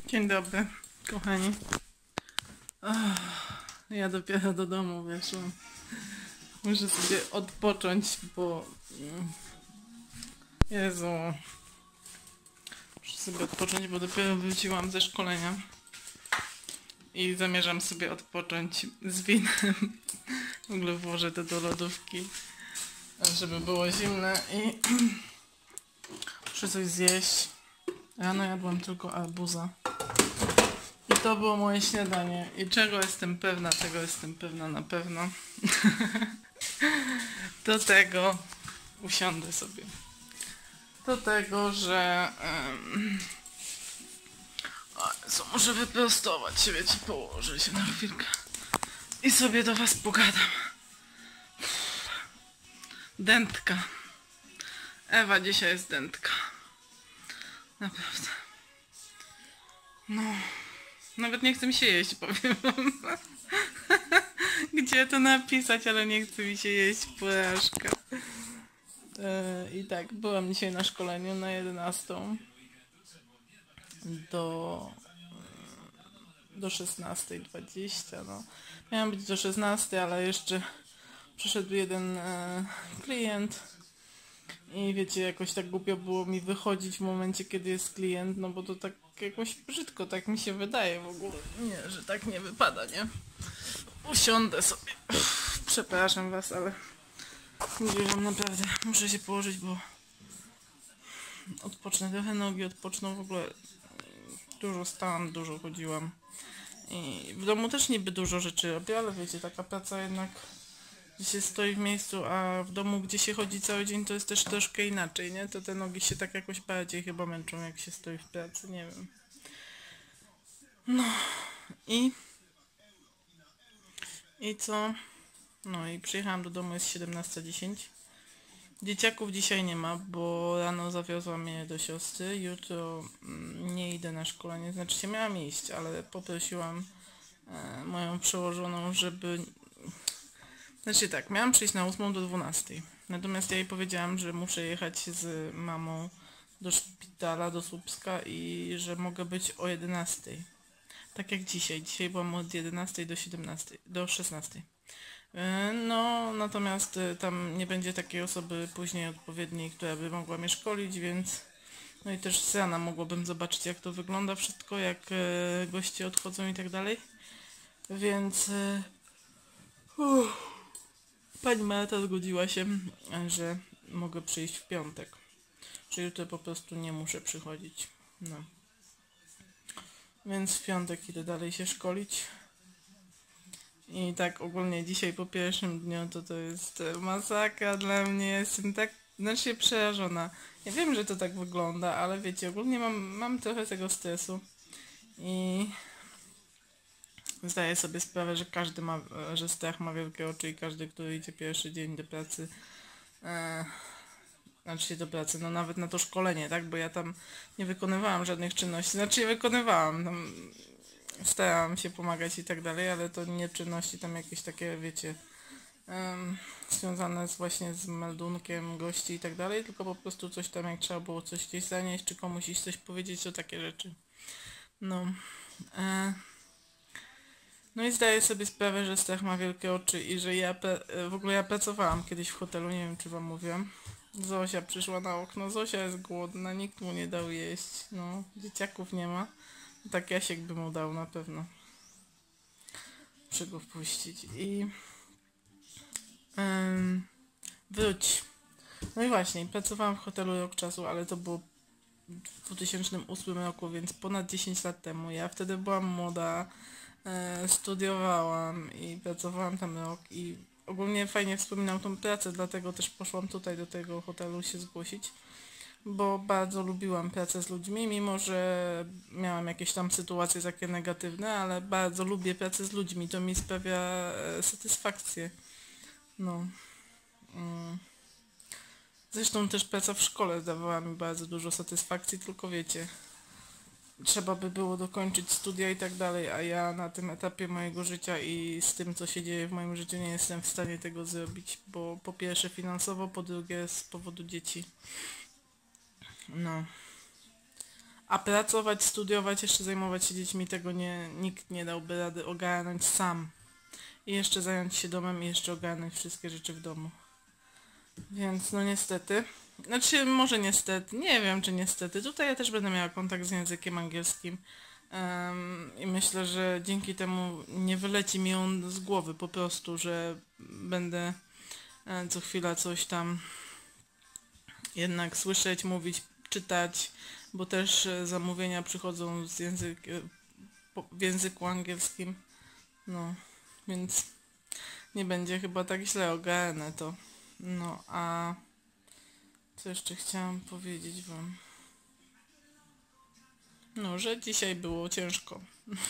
Dzień dobry, kochani. Ja dopiero do domu weszłam. Muszę sobie odpocząć, bo... Jezu. Muszę sobie odpocząć, bo dopiero wróciłam ze szkolenia. I zamierzam sobie odpocząć z winem. W ogóle włożę to do lodówki, żeby było zimne i... Muszę coś zjeść. Rano jadłam tylko arbuza. I to było moje śniadanie. I czego jestem pewna, tego jestem pewna na pewno. Do tego usiądę sobie. Do tego, że... muszę wyprostować się, wiecie, położę się na chwilkę. I sobie do was pogadam. Dętka. Ewa dzisiaj jest dętka. Naprawdę. No. Nawet nie chce mi się jeść, powiem wam. Gdzie to napisać, ale nie chce mi się jeść, porażka. I tak, byłam dzisiaj na szkoleniu na 11 do 16:20, no. Miałam być do 16, ale jeszcze przyszedł jeden klient i wiecie, jakoś tak głupio było mi wychodzić w momencie, kiedy jest klient, no bo to tak jakoś brzydko, tak mi się wydaje w ogóle. Nie, że tak nie wypada, nie? Usiądę sobie. Przepraszam was, ale mówię wam naprawdę, muszę się położyć, bo odpocznę trochę, nogi odpoczną, w ogóle dużo stałam, dużo chodziłam. I w domu też niby dużo rzeczy robię, ale wiecie, taka praca jednak, gdzie się stoi w miejscu, a w domu, gdzie się chodzi cały dzień, to jest też troszkę inaczej, nie? To te nogi się tak jakoś bardziej chyba męczą, jak się stoi w pracy, nie wiem. No i co? No i przyjechałam do domu, jest 17:10. Dzieciaków dzisiaj nie ma, bo rano zawiozłam je do siostry. Jutro nie idę na szkolenie, znaczy się miałam iść, ale poprosiłam moją przełożoną, żeby... Znaczy tak, miałam przyjść na 8 do 12. Natomiast ja jej powiedziałam, że muszę jechać z mamą do szpitala, do Słupska i że mogę być o 11. Tak jak dzisiaj. Dzisiaj byłam od 11 do 17, do 16. No, natomiast tam nie będzie takiej osoby później odpowiedniej, która by mogła mnie szkolić, więc... No i też z rana mogłabym zobaczyć, jak to wygląda wszystko, jak goście odchodzą i tak dalej. Więc... Pani Marta zgodziła się, że mogę przyjść w piątek. Czyli jutro po prostu nie muszę przychodzić. No. Więc w piątek idę dalej się szkolić. I tak ogólnie dzisiaj po pierwszym dniu to jest masakra dla mnie. Jestem tak, znacznie przerażona. Ja wiem, że to tak wygląda, ale wiecie, ogólnie mam trochę tego stresu. I zdaję sobie sprawę, że każdy ma, że strach ma wielkie oczy i każdy, kto idzie pierwszy dzień do pracy, znaczy do pracy, no nawet na to szkolenie, tak? Bo ja tam nie wykonywałam żadnych czynności, znaczy je wykonywałam, tam starałam się pomagać i tak dalej, ale to nie czynności tam jakieś takie, wiecie, związane właśnie z meldunkiem gości i tak dalej, tylko po prostu coś tam, jak trzeba było coś gdzieś zanieść, czy komuś iść coś powiedzieć, to takie rzeczy. No. No i zdaję sobie sprawę, że strach ma wielkie oczy i że w ogóle ja pracowałam kiedyś w hotelu, nie wiem czy wam mówiłam. Zosia przyszła na okno, Zosia jest głodna, nikt mu nie dał jeść, no, dzieciaków nie ma. Tak Jasiek by mu dał na pewno. Muszę go wpuścić i... wróć. No i właśnie, pracowałam w hotelu rok czasu, ale to było w 2008 roku, więc ponad 10 lat temu. Ja wtedy byłam młoda, studiowałam i pracowałam tam rok i ogólnie fajnie wspominam tą pracę, dlatego też poszłam tutaj do tego hotelu się zgłosić, bo bardzo lubiłam pracę z ludźmi, mimo że miałam jakieś tam sytuacje takie negatywne, ale bardzo lubię pracę z ludźmi, to mi sprawia satysfakcję. No. Zresztą też praca w szkole dawała mi bardzo dużo satysfakcji, tylko wiecie, trzeba by było dokończyć studia i tak dalej, a ja na tym etapie mojego życia i z tym, co się dzieje w moim życiu, nie jestem w stanie tego zrobić, bo po pierwsze finansowo, po drugie z powodu dzieci. No. A pracować, studiować, jeszcze zajmować się dziećmi, tego nikt nie dałby rady ogarnąć sam. I jeszcze zająć się domem i jeszcze ogarnąć wszystkie rzeczy w domu. Więc no niestety. Znaczy może niestety, nie wiem czy niestety. Tutaj ja też będę miała kontakt z językiem angielskim. I myślę, że dzięki temu nie wyleci mi on z głowy po prostu, że będę co chwila coś tam jednak słyszeć, mówić, czytać, bo też zamówienia przychodzą w języku angielskim. No, więc nie będzie chyba tak źle ogarnę to. No, a co jeszcze chciałam powiedzieć wam? No, że dzisiaj było ciężko.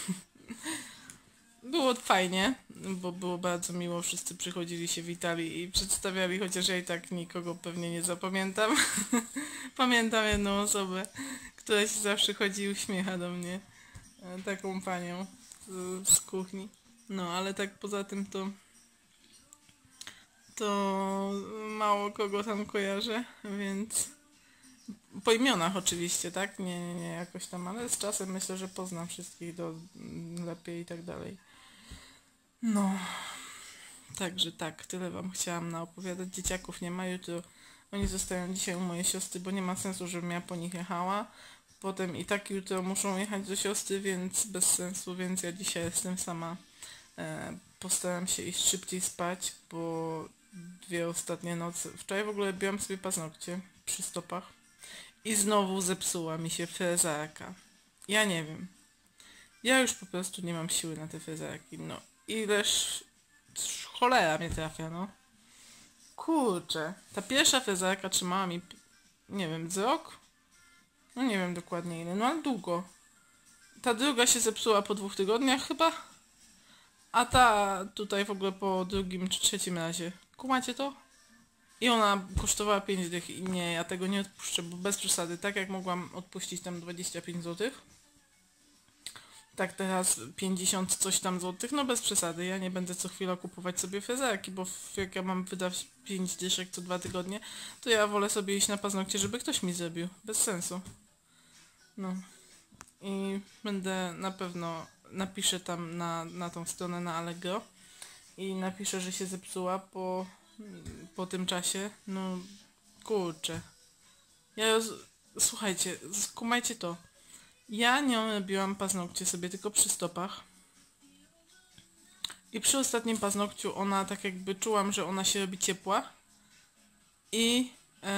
Było fajnie, bo było bardzo miło, wszyscy przychodzili, się witali i przedstawiali, chociaż ja i tak nikogo pewnie nie zapamiętam. Pamiętam jedną osobę, która się zawsze chodzi i uśmiecha do mnie. Taką panią z kuchni. No, ale tak poza tym to mało kogo tam kojarzę, więc po imionach oczywiście, tak? Nie jakoś tam, ale z czasem myślę, że poznam wszystkich lepiej i tak dalej. No, także tak, tyle wam chciałam naopowiadać. Dzieciaków nie ma, jutro oni zostają dzisiaj u mojej siostry, bo nie ma sensu, żebym ja po nich jechała. Potem i tak jutro muszą jechać do siostry, więc bez sensu, więc ja dzisiaj jestem sama. Postaram się iść szybciej spać, bo 2 ostatnie noce. Wczoraj w ogóle biłam sobie paznokcie przy stopach i znowu zepsuła mi się frezarka. Ja nie wiem. Ja już po prostu nie mam siły na te frezarki. No, ileż cholera mnie trafia, no. Kurczę. Ta pierwsza frezarka trzymała mi, nie wiem, z rok? No nie wiem dokładnie ile, no ale długo. Ta druga się zepsuła po 2 tygodniach chyba. A ta tutaj w ogóle po drugim czy trzecim razie. Kumacie to? I ona kosztowała 5 dych i nie, ja tego nie odpuszczę, bo bez przesady, tak jak mogłam odpuścić tam 25 zł, tak teraz 50 coś tam złotych, no bez przesady, ja nie będę co chwila kupować sobie frezarki, bo jak ja mam wydać 5 dyszek co 2 tygodnie, to ja wolę sobie iść na paznokcie, żeby ktoś mi zrobił, bez sensu. No i będę na pewno, napiszę tam na tą stronę na Allegro i napiszę, że się zepsuła po tym czasie. No kurczę. Słuchajcie, skumajcie to. Ja nią robiłam paznokcie sobie tylko przy stopach. I przy ostatnim paznokciu ona tak jakby czułam, że ona się robi ciepła. I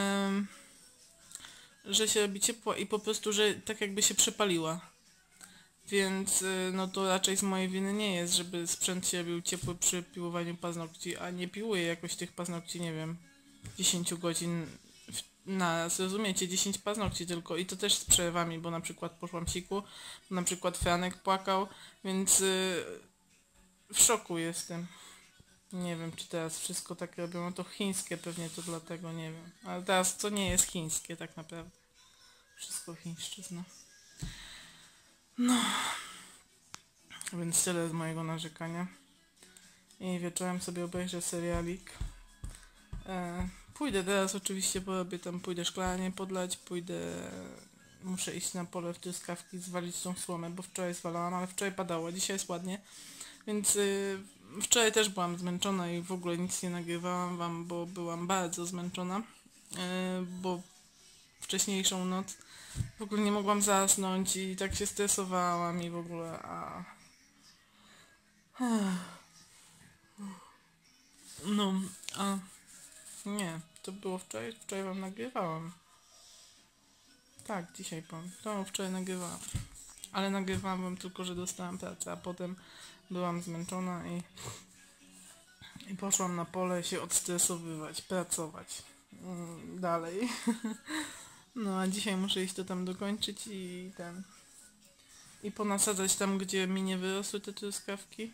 że się robi ciepła i po prostu, że tak jakby się przepaliła. Więc no to raczej z mojej winy nie jest, żeby sprzęt się robił ciepły przy piłowaniu paznokci, a nie piłuję jakoś tych paznokci, nie wiem, 10 godzin na, zrozumiecie, 10 paznokci tylko i to też z przerwami, bo na przykład poszłam siku, na przykład Franek płakał, więc w szoku jestem. Nie wiem, czy teraz wszystko tak robią, no to chińskie pewnie, to dlatego nie wiem. Ale teraz to nie jest chińskie tak naprawdę. Wszystko chińszczyzna. No, więc tyle z mojego narzekania. I wieczorem sobie obejrzę serialik. Pójdę teraz oczywiście, porobię tam, pójdę szklanie podlać, muszę iść na pole w truskawki, zwalić tą słomę, bo wczoraj zwalałam, ale wczoraj padało, dzisiaj jest ładnie. Więc wczoraj też byłam zmęczona i w ogóle nic nie nagrywałam wam, bo byłam bardzo zmęczona, bo wcześniejszą noc w ogóle nie mogłam zasnąć i tak się stresowałam i w ogóle, no, nie, to było wczoraj wam nagrywałam. Tak, dzisiaj pan, to wczoraj nagrywałam. Ale nagrywałam wam tylko, że dostałam pracę, a potem byłam zmęczona i poszłam na pole się odstresowywać, pracować dalej. No a dzisiaj muszę iść to tam dokończyć i ponasadzać tam, gdzie mi nie wyrosły te truskawki.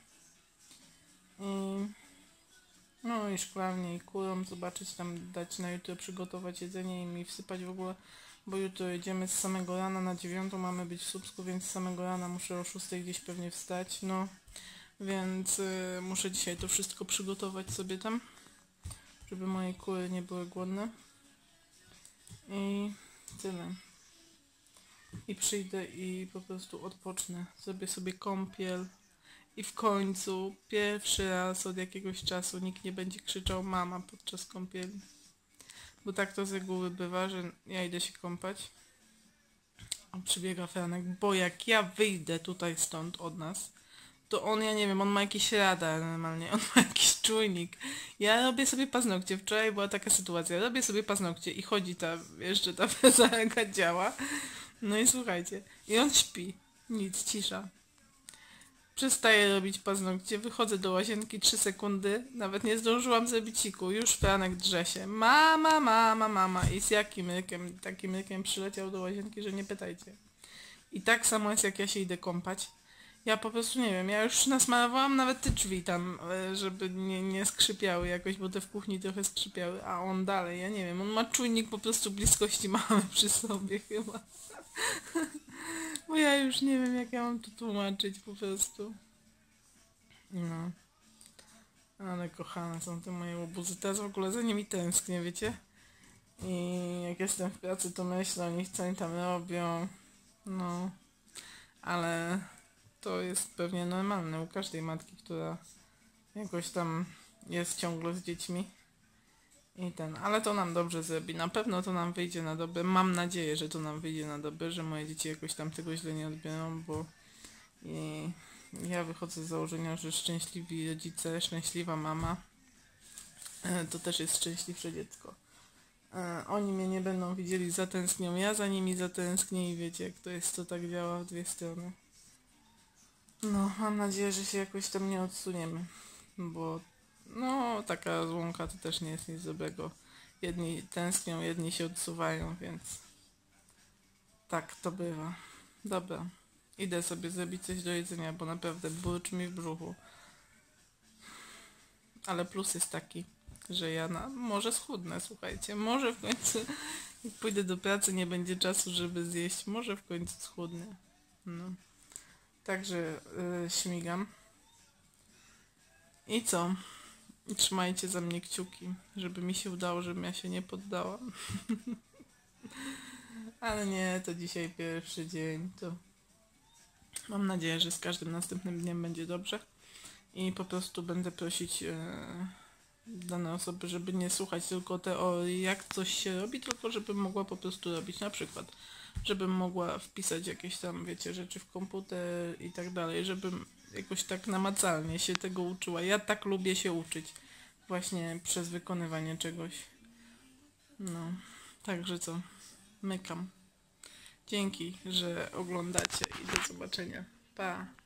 No i szklarnie i kurom zobaczyć tam, dać na jutro, przygotować jedzenie i mi wsypać w ogóle, bo jutro jedziemy z samego rana na 9, mamy być w Słupsku, więc z samego rana muszę o 6 gdzieś pewnie wstać, no. Więc muszę dzisiaj to wszystko przygotować sobie tam, żeby moje kury nie były głodne. I tyle. i przyjdę i po prostu odpocznę. Zrobię sobie kąpiel i w końcu pierwszy raz od jakiegoś czasu nikt nie będzie krzyczał mama podczas kąpieli. Bo tak to z reguły bywa, że ja idę się kąpać, a przybiega Franek, bo jak ja wyjdę tutaj stąd od nas, to on, ja nie wiem, on ma jakiś radar normalnie, on ma jakiś czujnik. Ja robię sobie paznokcie, wczoraj była taka sytuacja, robię sobie paznokcie i chodzi ta, jeszcze ta frezarka działa. No i słuchajcie, i on śpi, nic, cisza. Przestaję robić paznokcie, wychodzę do łazienki 3 sekundy, nawet nie zdążyłam zrobić siku, już Franek drze się. Mama, mama, mama. I z jakim rykiem, takim rykiem przyleciał do łazienki, że nie pytajcie. I tak samo jest, jak ja się idę kąpać. Ja po prostu nie wiem, ja już nasmarowałam nawet te drzwi tam, żeby nie skrzypiały jakoś, bo te w kuchni trochę skrzypiały, a on dalej, ja nie wiem, on ma czujnik po prostu bliskości mamy przy sobie chyba. Bo ja już nie wiem, jak ja mam to tłumaczyć po prostu. No. Ale kochane są te moje łobuzy. Teraz w ogóle za nimi tęsknię, wiecie? I jak jestem w pracy, to myślę o nich, co oni tam robią. No. Ale to jest pewnie normalne u każdej matki, która jakoś tam jest ciągle z dziećmi. Ale to nam dobrze zrobi. Na pewno to nam wyjdzie na dobre. Mam nadzieję, że to nam wyjdzie na dobre, że moje dzieci jakoś tam tego źle nie odbiorą, bo ja wychodzę z założenia, że szczęśliwi rodzice, szczęśliwa mama, to też jest szczęśliwsze dziecko. Oni mnie nie będą widzieli, zatęsknią, ja za nimi zatęsknię i wiecie, jak to jest, to tak działa w dwie strony. No, mam nadzieję, że się jakoś tam nie odsuniemy, bo no, taka rozłąka to też nie jest nic dobrego. Jedni tęsknią, jedni się odsuwają, więc tak to bywa. Dobra, idę sobie zrobić coś do jedzenia, bo naprawdę burczy mi w brzuchu. Ale plus jest taki, że ja może schudnę, słuchajcie, może w końcu jak pójdę do pracy nie będzie czasu, żeby zjeść, może w końcu schudnę. No. Także śmigam. I co? Trzymajcie za mnie kciuki, żeby mi się udało, żebym ja się nie poddała. Ale nie, to dzisiaj pierwszy dzień, to mam nadzieję, że z każdym następnym dniem będzie dobrze. I po prostu będę prosić dane osoby, żeby nie słuchać tylko teorii, jak coś się robi, tylko żebym mogła po prostu robić. Na przykład, żebym mogła wpisać jakieś tam, wiecie, rzeczy w komputer i tak dalej, żebym jakoś tak namacalnie się tego uczyła. Ja tak lubię się uczyć. Właśnie przez wykonywanie czegoś. No, także co? Mykam. Dzięki, że oglądacie i do zobaczenia. Pa!